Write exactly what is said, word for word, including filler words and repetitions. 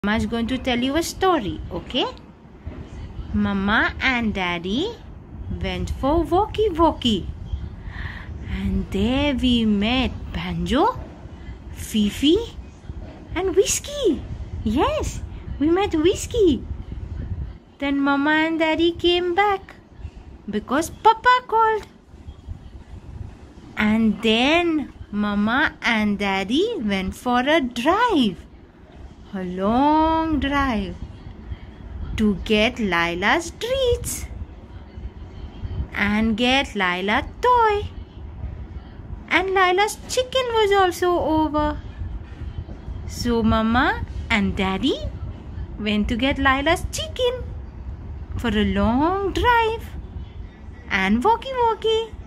Mama is going to tell you a story, okay? Mama and Daddy went for walkie-walkie. And there we met Banjo, Fifi and Whiskey. Yes, we met Whiskey. Then Mama and Daddy came back because Papa called. And then Mama and Daddy went for a drive. A long drive to get Lila's treats and get Lila toy, and Lila's chicken was also over. So Mama and Daddy went to get Lila's chicken for a long drive and walkie-walkie.